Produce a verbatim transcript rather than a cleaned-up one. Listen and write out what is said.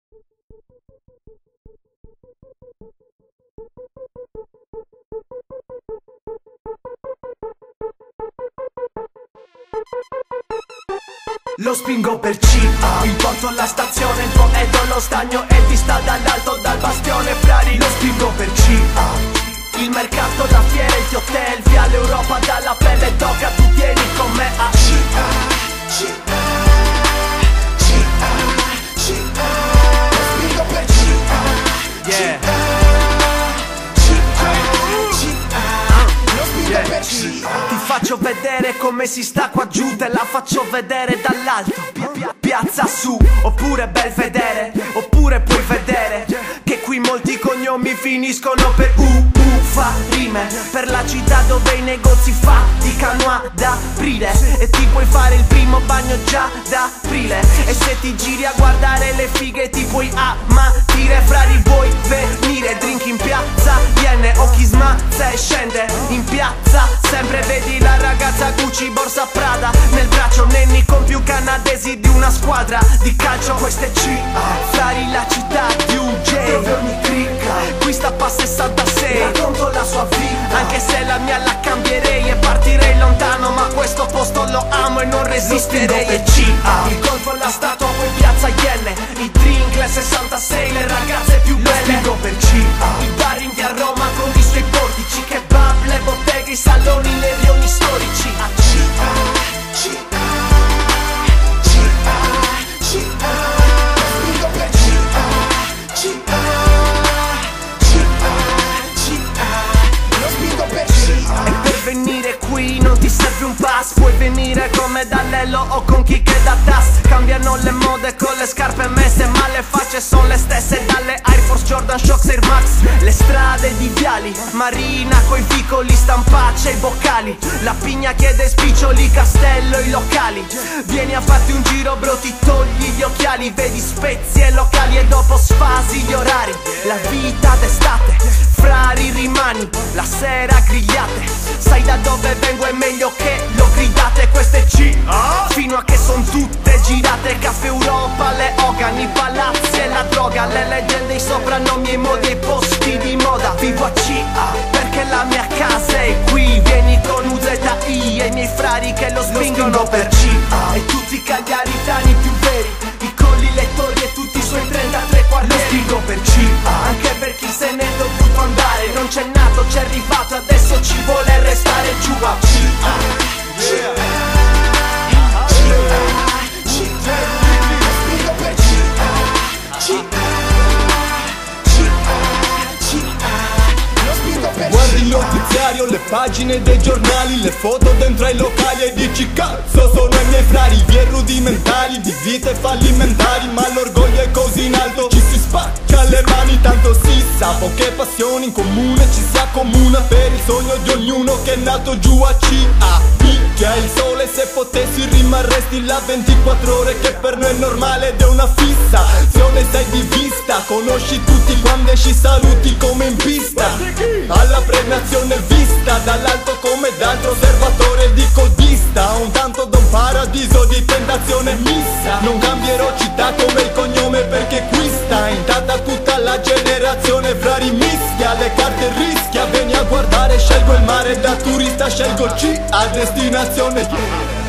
Lo spingo per C A, il porto alla stazione, il poeto allo stagno e vista dall'alto dal bastione Frari. Lo spingo per C A, il mercato, la fiera, il hotel, via l'Europa dalla pelle d'oca, tu vieni con me a C A, C A, C A, C A. Lo spingo per C A, yeah. C A, C A, lo spingo per C A. Ti faccio vedere come si sta qua giù, te la faccio vedere dall'alto. Piazza su, oppure Belvedere, oppure puoi vedere che qui molti cognomi finiscono per U. U fa rime per la città dove i negozi faticano ad aprire e ti puoi fare il primo bagno già da aprile. E se ti giri a guardare le fighe ti puoi ammattire. Frari, vuoi venire? Drink in piazza, viene o chi smazza e scende in piazza. Sempre vedi la ragazza Gucci, borsa Prada nel braccio, nenni con più canadesi di una squadra di calcio. Questa è C A, Frari la città di U J, dove ogni cricca qui sta pa' sessantasei. Racconto la sua vita, anche se la mia la cambierei e partirei lontano, ma questo posto lo amo e non resisterei. E C A, il golfo, la statua, poi piazza Iene, i drink, le sessantasei, le ragazze più belle. Lo spingo per C A, il bar in via Roma con i suoi portici, kebab, le botteghe, i saloni, le rioni storici. A C A, C A, C A, C A. Lo spingo per C A, C A, C A, C A. Lo spingo per C A. E per venire qui non ti serve un pass, puoi venire come da Lello o con chi che da Tas. Cambiano le mode con le scarpe messe, ma le facce sono le stesse, dalle Air Force, Jordan, Shox, Air Max. Le strade di viali, Marina coi vicoli, stampacce, i boccali. La pigna chiede spiccioli, Castello, i locali. Vieni a farti un giro bro, ti togli gli occhiali, vedi spezie locali e dopo sfasi gli orari. La vita d'estate, Frari rimani, la sera grigliate. Sai da dove vengo, è meglio che lo gridate. Questa è C A, fino a che son tutte girate. Caffè Europa, le Hogan, i palazzi e la droga, le leggende, i soprannomi, i modi e i posti di moda. Vivo a C A perché la mia casa è qui. Vieni con U Z I e i miei frari che lo spingono per C A. E tutti i cagliaritani più veri, i colli lettori e tutti i suoi trentatré quartieri. Lo spingo per C A, anche per chi se n'è dovuto andare. Non c'è nato, c'è arrivato, adesso ci vuole restare giù a C A. Yeah. Guardi il notiziario, le pagine dei giornali, le foto dentro ai locali e dici cazzo sono i miei frari. Vie rudimentali di vite fallimentari, ma l'orgoglio è così in alto ci si spacca le mani. Tanto si sa, poche passioni in comune, ci si accomuna per il sogno di ognuno che è nato giù a C A. Picchia il sole, se potessi rimarresti là ventiquattro ore, che per noi è normale ed è una fissazione, sai di vista. Conosci tutti quando esci, saluti come in pista. Alla premiazione vista dall'alto come d'altro osservatore di codista. Un tanto da un paradiso di tentazione missa. Non cambierò città come il cognome perché qui sta intatta tutta la generazione. Frari mischia, le carte rischia. Vieni a guardare, scelgo il mare da turista, scelgo C A destinazione.